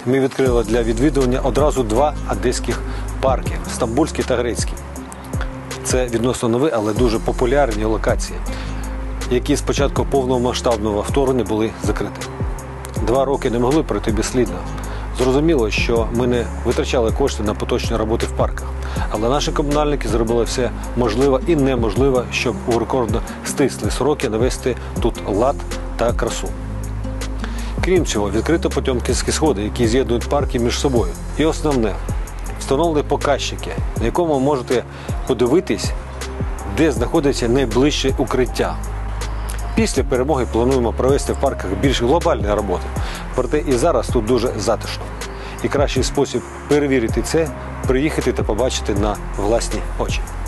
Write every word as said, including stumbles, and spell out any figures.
ми відкрили для відвідування одразу два одеських парки – Стамбульський та Грецький. Це відносно нові, але дуже популярні локації, які з початку повномасштабного вторгнення були закриті. Два роки не могли пройти безслідно. Зрозуміло, що ми не витрачали кошти на поточні роботи в парках, але наші комунальники зробили все можливе і неможливе, щоб у рекордно стислі сроки навести тут лад та красу. Крім цього, відкрито потьомкінські сходи, які з'єднують парки між собою. І основне – встановлені показчики, на якому можете подивитись, де знаходиться найближче укриття. Після перемоги плануємо провести в парках більш глобальні роботи, проте і зараз тут дуже затишно. І кращий спосіб перевірити це – приїхати та побачити на власні очі.